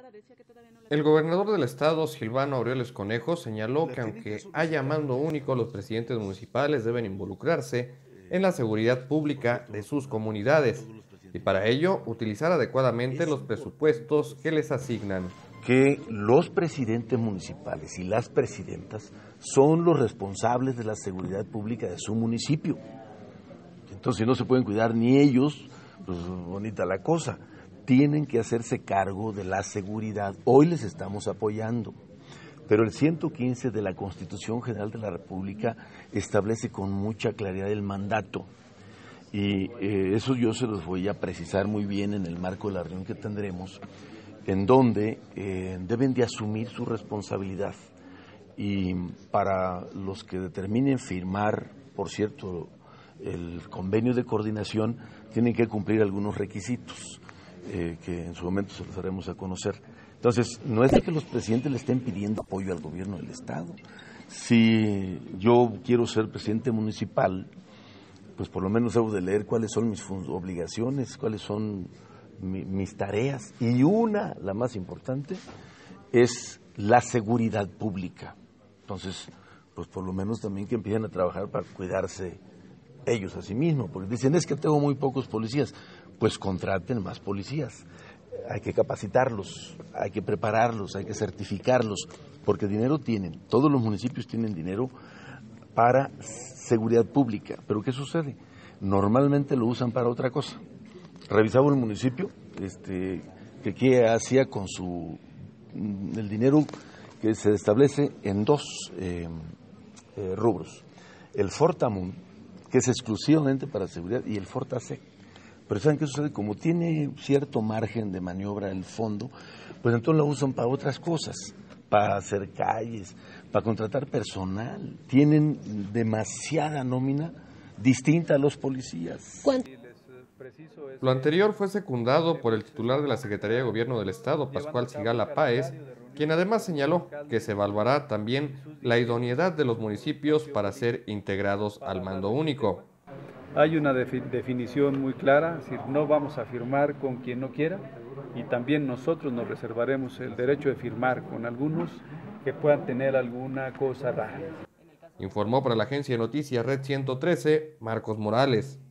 El gobernador del estado, Silvano Aureoles Conejo, señaló que aunque haya mando único, los presidentes municipales deben involucrarse en la seguridad pública de sus comunidades y para ello utilizar adecuadamente los presupuestos que les asignan. Que los presidentes municipales y las presidentas son los responsables de la seguridad pública de su municipio. Entonces, si no se pueden cuidar ni ellos, pues bonita la cosa. Tienen que hacerse cargo de la seguridad. Hoy les estamos apoyando, pero el 115 de la Constitución General de la República establece con mucha claridad el mandato. Y eso yo se los voy a precisar muy bien en el marco de la reunión que tendremos, en donde deben de asumir su responsabilidad. Y para los que determinen firmar, por cierto, el convenio de coordinación, tienen que cumplir algunos requisitos que en su momento se los haremos a conocer. Entonces, no es de que los presidentes le estén pidiendo apoyo al gobierno del Estado. Si yo quiero ser presidente municipal, pues por lo menos debo de leer cuáles son mis obligaciones, cuáles son mis tareas. Y una, la más importante, es la seguridad pública. Entonces, pues por lo menos también que empiecen a trabajar para cuidarse ellos a sí mismos, porque dicen, es que tengo muy pocos policías. Pues contraten más policías. Hay que capacitarlos, hay que prepararlos, hay que certificarlos, porque dinero tienen, todos los municipios tienen dinero para seguridad pública. Pero ¿qué sucede? Normalmente lo usan para otra cosa. Revisaba el municipio que qué hacía con el dinero que se establece en dos rubros. El Fortamun, que es exclusivamente para seguridad, y el Fortasec. Pero ¿saben qué sucede? Como tiene cierto margen de maniobra el fondo, pues entonces lo usan para otras cosas, para hacer calles, para contratar personal. Tienen demasiada nómina distinta a los policías. Lo anterior fue secundado por el titular de la Secretaría de Gobierno del Estado, Pascual Sigala Páez, quien además señaló que se evaluará también la idoneidad de los municipios para ser integrados al mando único. Hay una definición muy clara, es decir, no vamos a firmar con quien no quiera y también nosotros nos reservaremos el derecho de firmar con algunos que puedan tener alguna cosa rara. Informó para la agencia de noticias Red 113, Marcos Morales.